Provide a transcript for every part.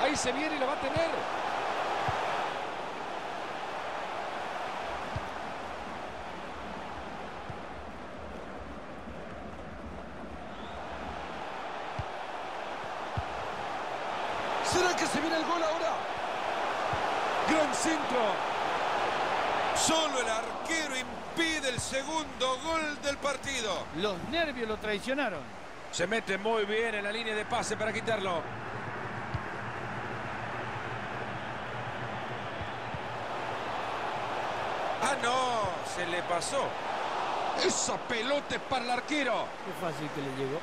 Ahí se viene y lo va a tener. ¿Será que se viene el gol ahora? Gran centro. Solo el arquero impide el segundo gol del partido. Los nervios lo traicionaron. Se mete muy bien en la línea de pase para quitarlo. Ah, no, se le pasó. Esa pelota es para el arquero. Qué fácil que le llegó.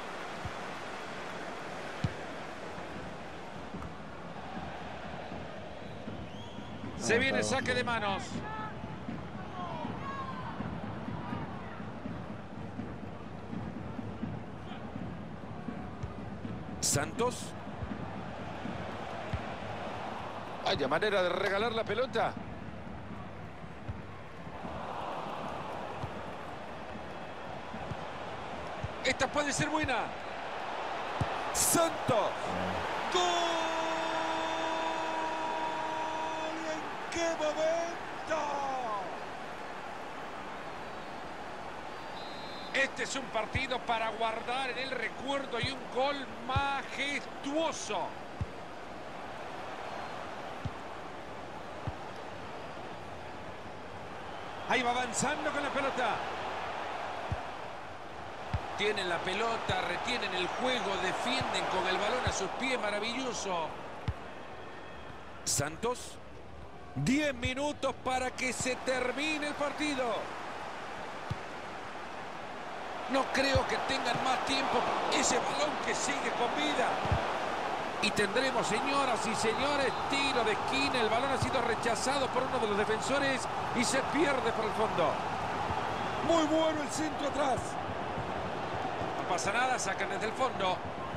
Se viene el saque de manos. Santos. Vaya manera de regalar la pelota. Esta puede ser buena. Santos. ¡Gol! ¿En qué momento? Este es un partido para guardar en el recuerdo y un gol majestuoso. Ahí va avanzando con la pelota. Tienen la pelota, retienen el juego, defienden con el balón a sus pies, maravilloso. Santos. 10 minutos para que se termine el partido. No creo que tengan más tiempo. Ese balón que sigue con vida. Y tendremos, señoras y señores, tiro de esquina. El balón ha sido rechazado por uno de los defensores y se pierde por el fondo. Muy bueno el centro atrás. No pasa nada, sacan desde el fondo.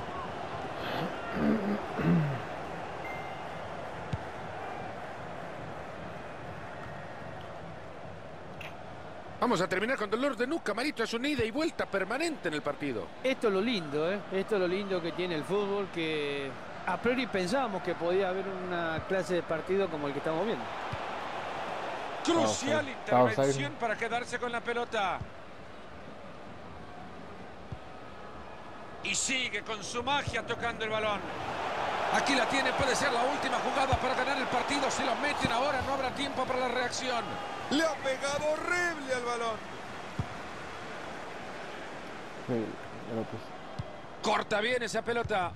Vamos a terminar con dolor de nuca, Marito. Es una ida y vuelta permanente en el partido. Esto es lo lindo, ¿eh? Esto es lo lindo que tiene el fútbol, que a priori pensábamos que podía haber una clase de partido como el que estamos viendo. Crucial intervención para quedarse con la pelota. Y sigue con su magia tocando el balón. Aquí la tiene, puede ser la última jugada para ganar el partido. Si lo meten ahora, no habrá tiempo para la reacción. Le ha pegado horrible al balón. Corta bien esa pelota.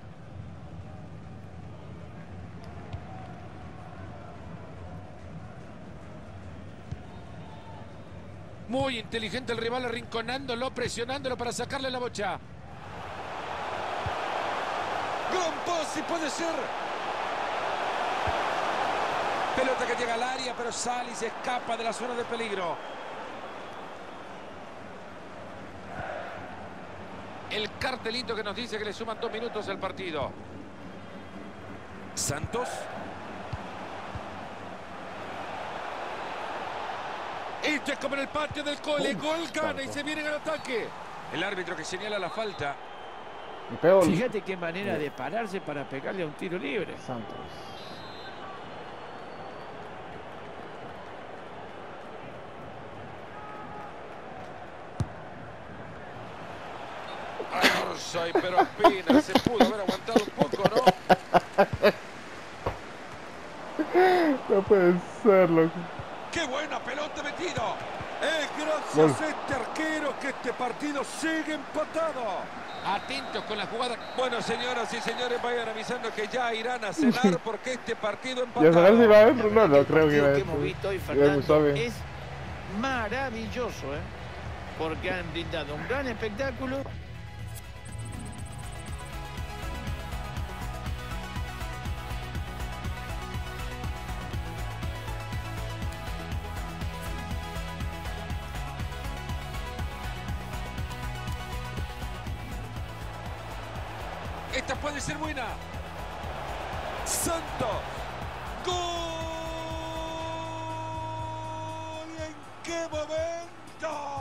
Muy inteligente el rival, arrinconándolo, presionándolo para sacarle la bocha. Gran pase, puede ser. Pelota que llega al área, pero sale y se escapa de la zona de peligro. El cartelito que nos dice que le suman 2 minutos al partido. Santos. Esto es como en el patio del cole. Gol gana y se viene al ataque. El árbitro que señala la falta. Fíjate qué manera de pararse para pegarle a un tiro libre. Santos. Ay, pero apenas se pudo haber aguantado un poco, ¿no? No puede ser, loco. ¡Qué buena pelota metido! Es gracias a este arquero que este partido sigue empatado. Atentos con la jugada. Bueno, señoras y señores, vayan avisando que ya irán a cenar porque este partido ¿Y a saber si va empatado. adentro? No, no creo que El va partido que hemos adentro. visto hoy, Ya Fernando, sabe. es maravilloso, ¿eh? Porque han brindado un gran espectáculo. Esta puede ser buena. Santos. ¡Gol! ¿En qué momento?